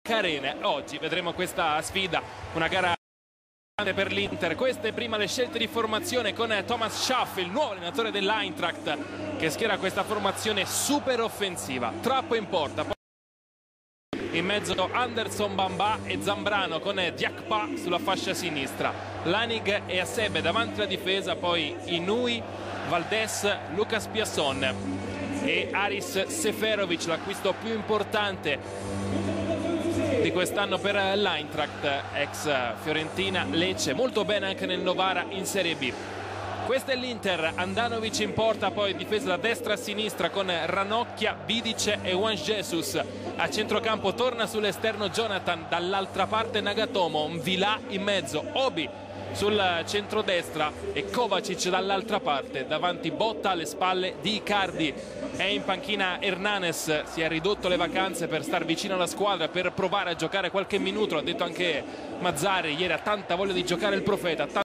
Carene. Oggi vedremo questa sfida, una gara per l'Inter. Queste prima le scelte di formazione con Thomas Schaff, il nuovo allenatore dell'Eintracht, che schiera questa formazione super offensiva. Trappo in porta, in mezzo Anderson, Bamba e Zambrano con Diakpa sulla fascia sinistra. Lanig e Hasebe davanti alla difesa, poi Inui, Valdés, Lucas Piasson e Aris Seferovic, l'acquisto più importante di quest'anno per l'Eintracht, ex Fiorentina, Lecce, molto bene anche nel Novara in Serie B. Questa è l'Inter, Andanovic in porta, poi difesa da destra a sinistra con Ranocchia, Bidice e Juan Jesus. A centrocampo torna sull'esterno Jonathan, dall'altra parte Nagatomo, Vilà in mezzo, Obi sul centrodestra e Kovacic dall'altra parte, davanti Botta, alle spalle di Icardi. È in panchina Hernanes, si è ridotto le vacanze per star vicino alla squadra, per provare a giocare qualche minuto. Ha detto anche Mazzarri ieri, ha tanta voglia di giocare il profeta.